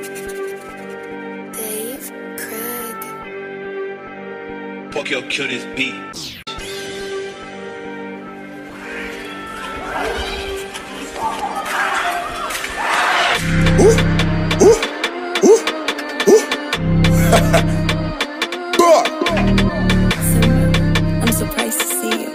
Fuck your kill this beat. I'm surprised to see you.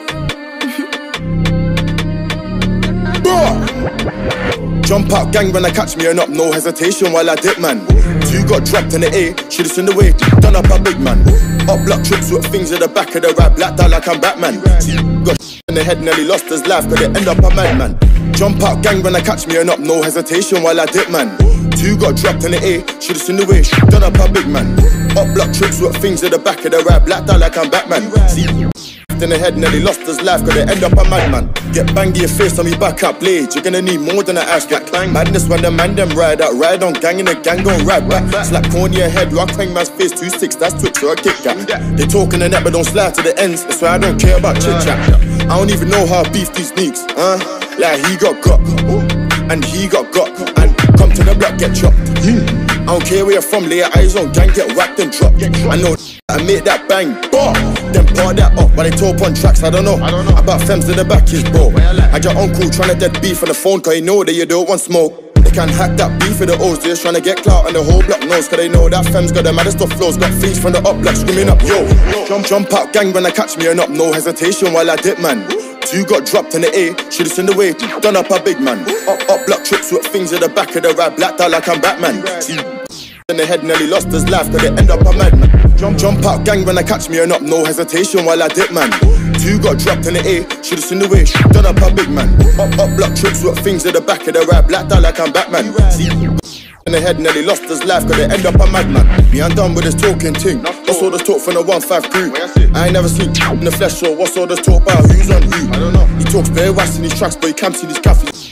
Jump out gang when I catch me and up, no hesitation while I dip man. Two got dropped in the A, should've seen the way, done up a big man. Up block trips with things in the back of the rap, blacked out like I'm Batman. Got in the head, nearly lost his life, but it end up a madman. Jump out gang when I catch me and up, no hesitation while I dip man. Two got dropped in the A, should've seen the way, done up a big man. Up block trips with things in the back of the rap, blacked out like I'm Batman. In the head, nearly lost his life, cause it end up a madman. Get banged your face on me back up blade, you're gonna need more than an ass crack. Madness when the man them ride out, ride on gang and the gang gon' ride back. Slap corn your head, rock hang man's face, 2-6, that's Twix or a Kit Kat. They talk in the net but don't slide to the ends, that's why I don't care about chit chat. I don't even know how I beef these sneaks, like he got and he got and come to the block, get chopped. I don't care where you're from, lay your eyes on gang, get whacked and dropped. I know I make that bang, then part that up. While they talk on tracks, I don't know about Femz in the back is bro. Had your uncle trying to dead beef on the phone, cause he know that you don't want smoke. They can't hack that beef with the O's, they're just trying to get clout and the whole block knows, cause they know that Femz got the maddest of flows. Got things from the up block screaming up, yo. Jump out gang when I catch me and up, no hesitation while I dip man. Two got dropped in the A, should've seen the way, done up a big man. Up block trips with things in the back of the rap, blacked out like I'm Batman. In the head, nearly lost his life, cause it end up a madman. Jump out gang when I catch me and up, no hesitation while I dip man. Two got dropped in the A, should've seen the way, done up a big man. Up block trips with things in the back of the rap, blacked out like I'm Batman. In the head, nearly lost his life, cause it end up a madman. Me, I'm done with this talking thing. What's all this talk from the 1-5 crew? I ain't never seen in the flesh, so what's all this talk about who's on who? I don't know. He talks bare wax in his tracks, but he can't see these cafes.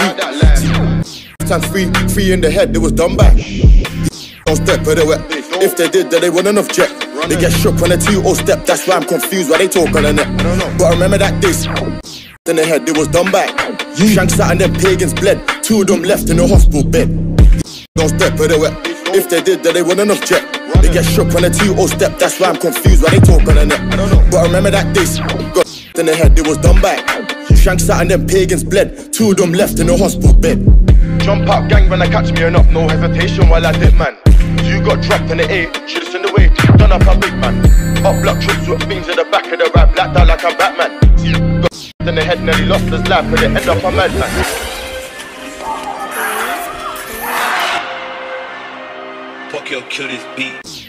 Times three in the head, it was done by. Don't step with it wet. If they did, then they wouldn't have checked. They get shook when they 2-0 step, that's why I'm confused why they talk on the net. But I remember that this in the head, it was done by. Shanks out and them pagans bled, 2 of them left in the hospital bed. Don't step with it wet. If they did, then they wouldn't have checked. They get shook when they 2-0 step, that's why I'm confused why they talk on the net. But I remember that this got in the head, it was done by. Shanks out and them pagans bled, 2 of them left in the hospital bed. Jump out gang when I catch me and up, no hesitation while I dip man. You got dropped in the A, should've seen the way, done up a big man. Up block trips with things in the back of the rap, blacked out like I'm Batman. Got in the head, nearly lost his life, cause it end up a madman. Fuck your kill this beat.